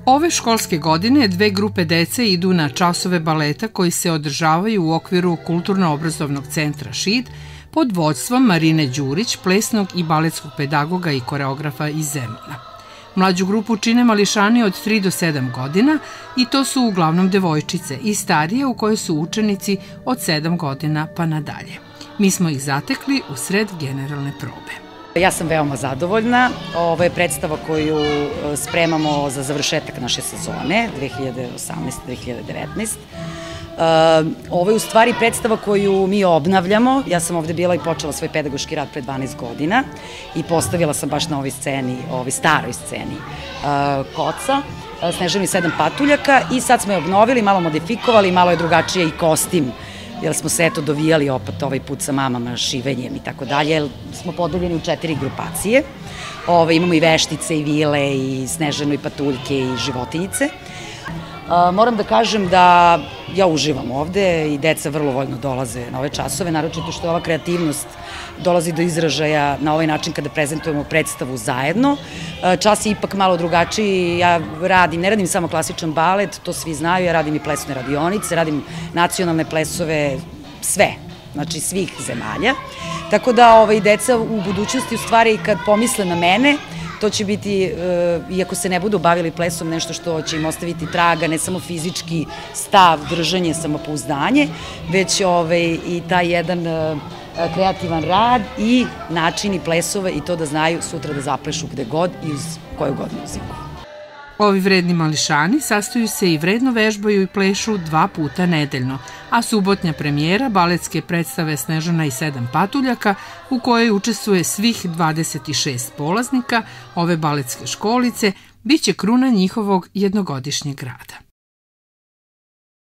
Ove školske godine dve grupe dece idu na časove baleta koji se održavaju u okviru Kulturno-obrazovnog centra ŠID pod vođstvom Marine Đurić, plesnog i baletskog pedagoga i koreografa iz Zemuna. Mlađu grupu čine mališani od 3 do 7 godina i to su uglavnom devojčice i starije u kojoj su učenici od 7 godina pa nadalje. Mi smo ih zatekli u sred generalne probe. Ja sam veoma zadovoljna. Ovo je predstava koju spremamo za završetak naše sezone 2018-2019. Ovo je u stvari predstava koju mi obnavljamo. Ja sam ovde bila i počela svoj pedagoški rad pre 12 godina i postavila sam baš na ovoj sceni, ovoj staroj sceni Koca, Snežanu i 7 patuljaka i sad smo je obnovili, malo modifikovali, malo je drugačije i kostim, jer smo se eto dovijali opet ovaj put sa mamama, šivenjem i tako dalje, jer smo podeljeni u 4 grupacije. Imamo i veštice, i vile, i Snežanu, i patuljke, i životinjice. Moram da kažem da ja uživam ovde i deca vrlo voljno dolaze na ove časove, naročito što ova kreativnost dolazi do izražaja na ovaj način kada prezentujemo predstavu zajedno. Čas je ipak malo drugačiji, ja ne radim samo klasičan balet, to svi znaju, ja radim i plesne radionice, radim nacionalne plesove, sve, znači svih zemalja. Tako da deca u budućnosti u stvari kad pomisle na mene, to će biti, iako se ne budu bavili plesom, nešto što će im ostaviti traga, ne samo fizički stav, držanje, samopouzdanje, već i taj jedan kreativan rad i načini plesova i to da znaju sutra da zaplešu gde god i uz koju god muziku. Ovi vredni mališani sastoju se i vredno vežbaju i plešu 2 puta nedeljno, a subotnja premijera baletske predstave Snežana i 7 patuljaka u kojoj učestvuje svih 26 polaznika ove baletske školice biće kruna njihovog jednogodišnjeg rada.